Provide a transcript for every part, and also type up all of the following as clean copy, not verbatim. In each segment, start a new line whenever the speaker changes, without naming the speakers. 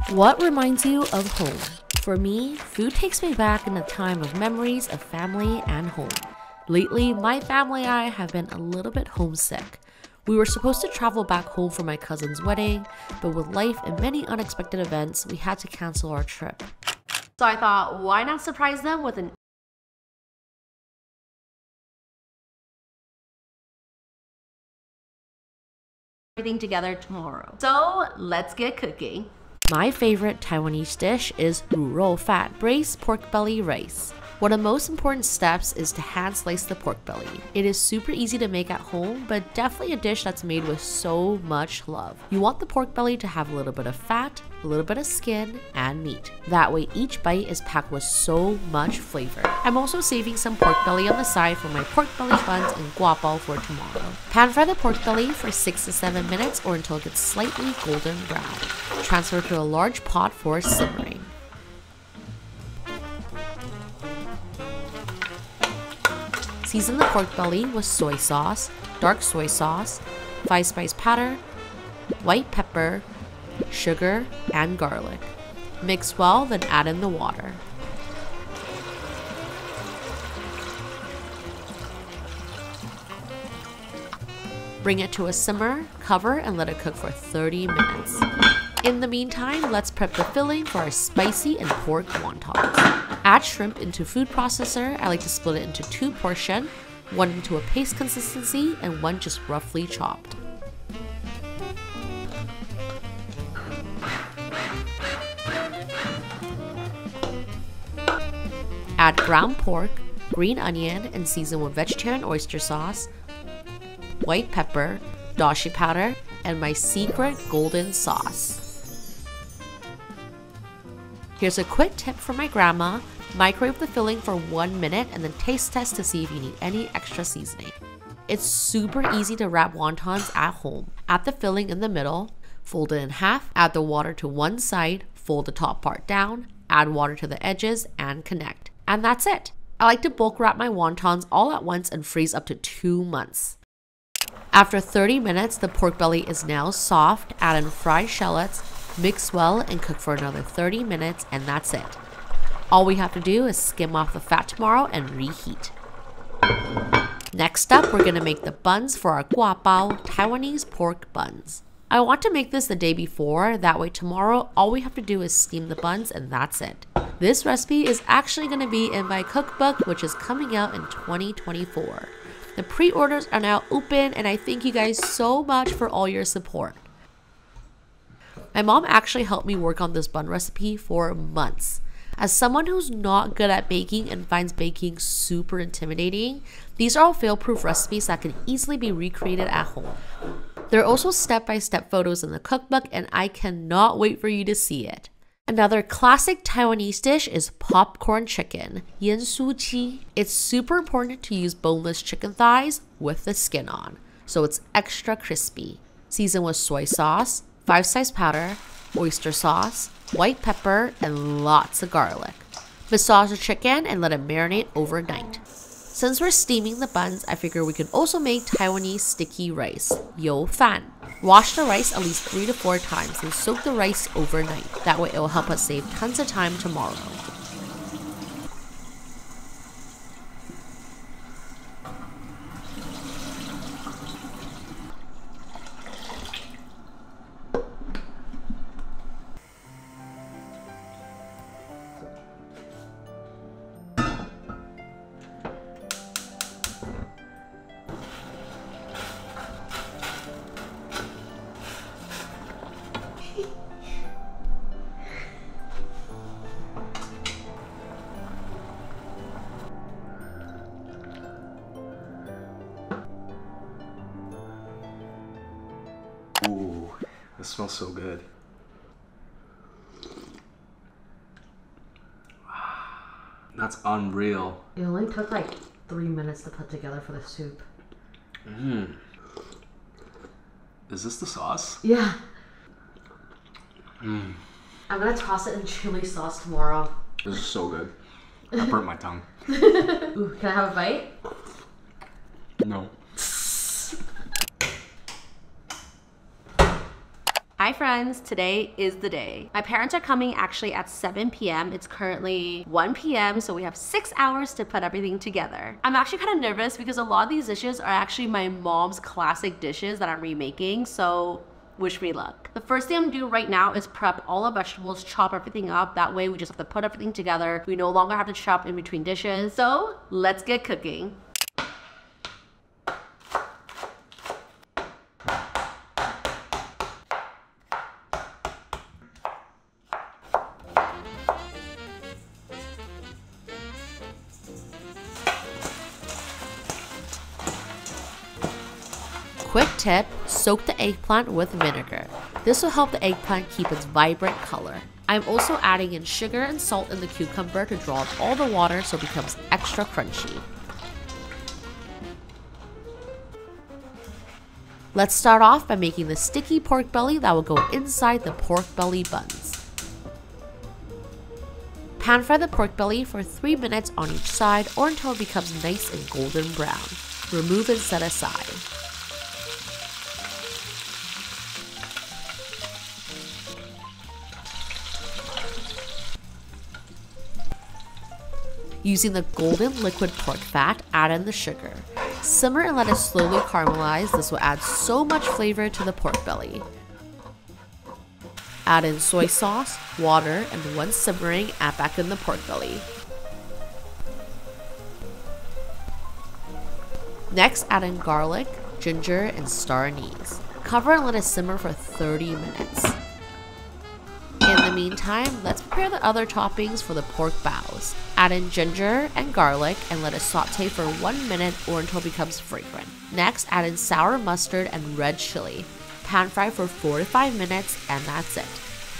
What reminds you of home? For me, food takes me back in a time of memories of family and home. Lately, my family and I have been a little bit homesick. We were supposed to travel back home for my cousin's wedding, but with life and many unexpected events, we had to cancel our trip. So I thought, why not surprise them with everything together tomorrow. So let's get cooking. My favorite Taiwanese dish is 卤肉饭, braised pork belly rice. One of the most important steps is to hand slice the pork belly. It is super easy to make at home, but definitely a dish that's made with so much love. You want the pork belly to have a little bit of fat, a little bit of skin, and meat. That way each bite is packed with so much flavor. I'm also saving some pork belly on the side for my pork belly buns and Gua Baos for tomorrow. Pan fry the pork belly for 6 to 7 minutes or until it gets slightly golden brown. Transfer to a large pot for simmering. Season the pork belly with soy sauce, dark soy sauce, 5-spice powder, white pepper, sugar, and garlic. Mix well, then add in the water. Bring it to a simmer, cover, and let it cook for 30 minutes. In the meantime, let's prep the filling for our spicy and pork wontons. Add shrimp into food processor. I like to split it into 2 portions, one into a paste consistency and one just roughly chopped. Add ground pork, green onion, and season with vegetarian oyster sauce, white pepper, dashi powder, and my secret golden sauce. Here's a quick tip from my grandma. Microwave the filling for 1 minute and then taste test to see if you need any extra seasoning. It's super easy to wrap wontons at home. Add the filling in the middle, fold it in half, add the water to one side, fold the top part down, add water to the edges, and connect. And that's it. I like to bulk wrap my wontons all at once and freeze up to 2 months. After 30 minutes, the pork belly is now soft. Add in fried shallots, mix well, and cook for another 30 minutes, and that's it. All we have to do is skim off the fat tomorrow and reheat. Next up, we're gonna make the buns for our Gua Baos Taiwanese pork buns. I want to make this the day before, that way tomorrow all we have to do is steam the buns and that's it. This recipe is actually gonna be in my cookbook, which is coming out in 2024. The pre-orders are now open and I thank you guys so much for all your support. My mom actually helped me work on this bun recipe for months. As someone who's not good at baking and finds baking super intimidating, these are all fail-proof recipes that can easily be recreated at home. There are also step-by-step photos in the cookbook and I cannot wait for you to see it. Another classic Taiwanese dish is popcorn chicken, yen su chi. It's super important to use boneless chicken thighs with the skin on, so it's extra crispy. Season with soy sauce, 5-spice powder, oyster sauce, white pepper, and lots of garlic. Massage the chicken and let it marinate overnight. Since we're steaming the buns, I figure we could also make Taiwanese sticky rice, you fan. Wash the rice at least 3 to 4 times and soak the rice overnight. That way it will help us save tons of time tomorrow.
Ooh, this smells so good. That's unreal.
It only took like 3 minutes to put together for the soup.
Is this the sauce?
Yeah. I'm gonna toss it in chili sauce tomorrow.
This is so good. I burnt my tongue.
Ooh, can I have a bite?
No.
I Hi friends, today is the day. My parents are coming actually at 7 p.m. It's currently 1 p.m. so we have 6 hours to put everything together. I'm actually kind of nervous because a lot of these dishes are actually my mom's classic dishes that I'm remaking, so wish me luck. The first thing I'm gonna do right now is prep all the vegetables, chop everything up. That way we just have to put everything together. We no longer have to chop in between dishes. So let's get cooking. Quick tip, soak the eggplant with vinegar. This will help the eggplant keep its vibrant color. I'm also adding in sugar and salt in the cucumber to draw out all the water so it becomes extra crunchy. Let's start off by making the sticky pork belly that will go inside the pork belly buns. Pan fry the pork belly for 3 minutes on each side or until it becomes nice and golden brown. Remove and set aside. Using the golden liquid pork fat, add in the sugar. Simmer and let it slowly caramelize. This will add so much flavor to the pork belly. Add in soy sauce, water, and once simmering, add back in the pork belly. Next, add in garlic, ginger, and star anise. Cover and let it simmer for 30 minutes. In the meantime, let's prepare the other toppings for the pork baos. Add in ginger and garlic and let it saute for 1 minute or until it becomes fragrant. Next, add in sour mustard and red chili. Pan fry for 4 to 5 minutes and that's it.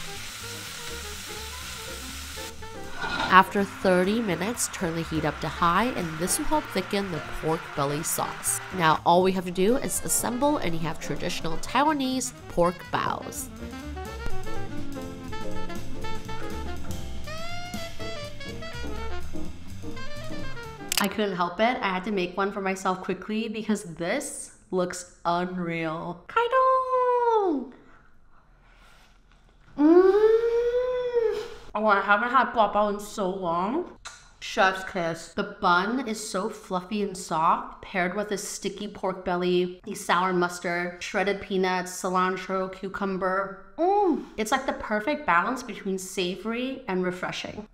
After 30 minutes, turn the heat up to high and this will help thicken the pork belly sauce. Now all we have to do is assemble and you have traditional Taiwanese pork baos. I couldn't help it. I had to make one for myself quickly because this looks unreal. Kaidong! Oh, I haven't had Gua Baos in so long. Chef's kiss. The bun is so fluffy and soft, paired with a sticky pork belly, the sour mustard, shredded peanuts, cilantro, cucumber. It's like the perfect balance between savory and refreshing.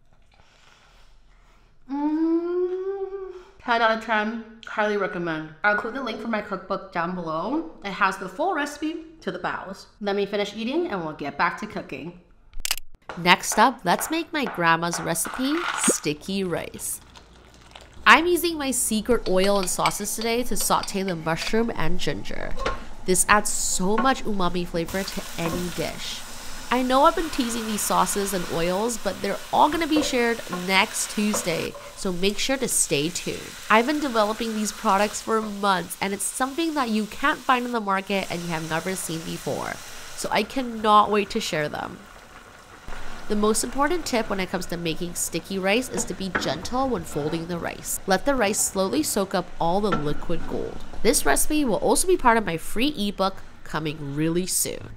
10 out of 10, highly recommend. I'll include the link for my cookbook down below. It has the full recipe to the baos. Let me finish eating and we'll get back to cooking. Next up, let's make my grandma's recipe, sticky rice. I'm using my secret oil and sauces today to saute the mushroom and ginger. This adds so much umami flavor to any dish. I know I've been teasing these sauces and oils, but they're all gonna be shared next Tuesday, so make sure to stay tuned. I've been developing these products for months, and it's something that you can't find in the market and you have never seen before, so I cannot wait to share them. The most important tip when it comes to making sticky rice is to be gentle when folding the rice. Let the rice slowly soak up all the liquid gold. This recipe will also be part of my free ebook coming really soon.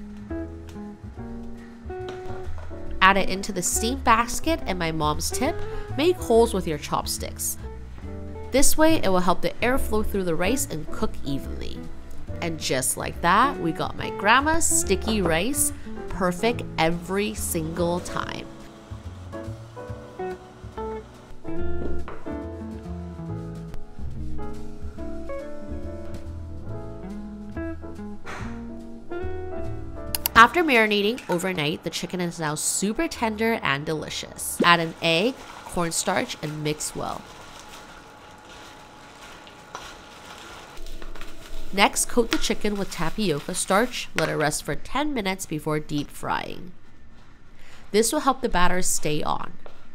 Add it into the steam basket and my mom's tip, make holes with your chopsticks. This way it will help the air flow through the rice and cook evenly. And just like that, we got my grandma's sticky rice, perfect every single time. After marinating overnight, the chicken is now super tender and delicious. Add an egg, cornstarch, and mix well. Next, coat the chicken with tapioca starch. Let it rest for 10 minutes before deep frying. This will help the batter stay on.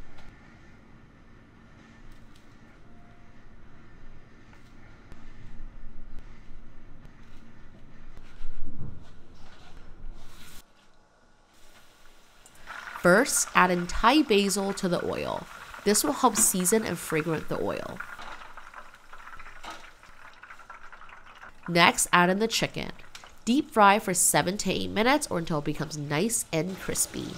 First, add in Thai basil to the oil. This will help season and fragrant the oil. Next, add in the chicken. Deep fry for 7 to 8 minutes or until it becomes nice and crispy.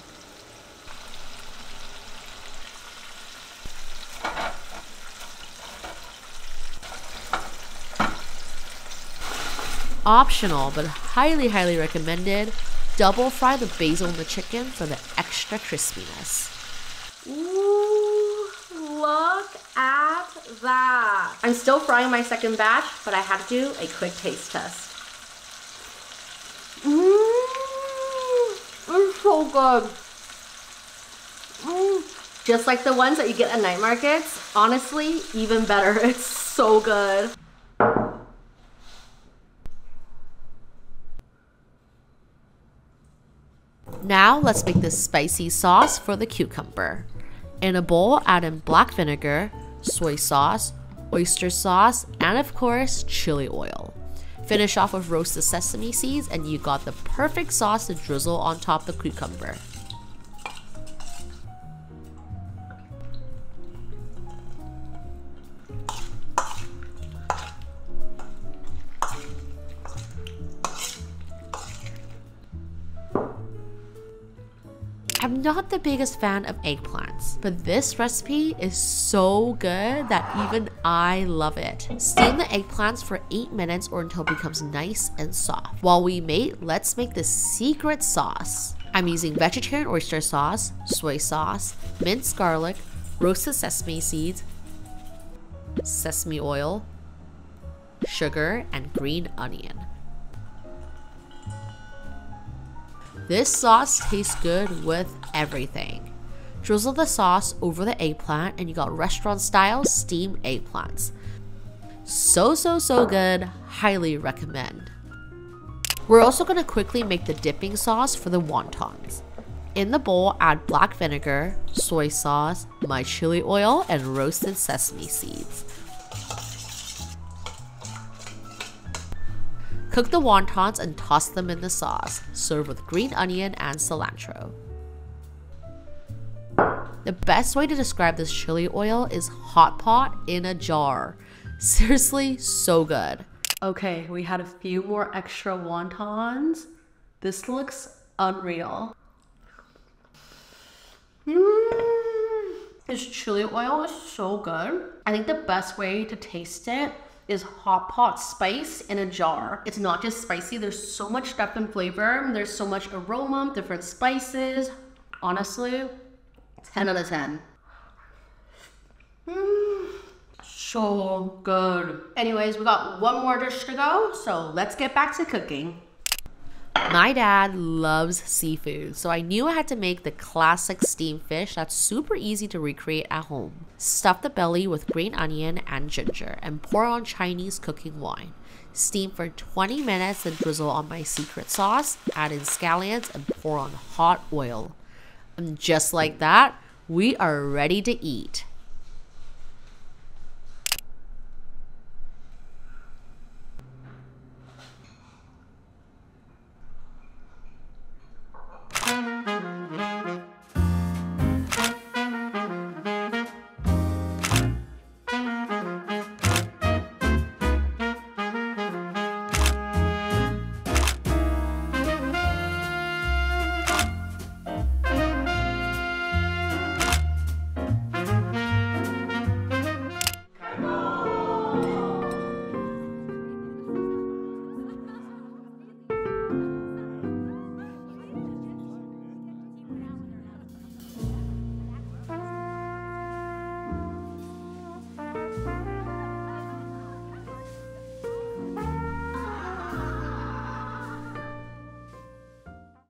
Optional, but highly recommended, double fry the basil in the chicken for the extra crispiness. Ooh, look at that. I'm still frying my second batch, but I had to do a quick taste test. It's so good. Just like the ones that you get at night markets, honestly, even better. It's so good. Now let's make this spicy sauce for the cucumber. In a bowl, add in black vinegar, soy sauce, oyster sauce, and of course, chili oil. Finish off with roasted sesame seeds and you got the perfect sauce to drizzle on top of the cucumber. I'm not the biggest fan of eggplants, but this recipe is so good that even I love it. Steam the eggplants for 8 minutes or until it becomes nice and soft. While we wait, let's make the secret sauce. I'm using vegetarian oyster sauce, soy sauce, minced garlic, roasted sesame seeds, sesame oil, sugar, and green onion. This sauce tastes good with everything. Drizzle the sauce over the eggplant and you got restaurant style steamed eggplants. So good, highly recommend. We're also going to quickly make the dipping sauce for the wontons. In the bowl, add black vinegar, soy sauce, my chili oil, and roasted sesame seeds. Cook the wontons and toss them in the sauce. Serve with green onion and cilantro. The best way to describe this chili oil is hot pot in a jar. Seriously, so good. Okay, we had a few more extra wontons. This looks unreal. This chili oil is so good. I think the best way to taste it is hot pot spice in a jar. It's not just spicy, there's so much depth and flavor, there's so much aroma, different spices. Honestly, 10 out of 10. So good. Anyways, we got one more dish to go, so let's get back to cooking. My dad loves seafood, so I knew I had to make the classic steamed fish that's super easy to recreate at home. Stuff the belly with green onion and ginger and pour on Chinese cooking wine. Steam for 20 minutes and drizzle on my secret sauce, add in scallions and pour on hot oil. And just like that, we are ready to eat.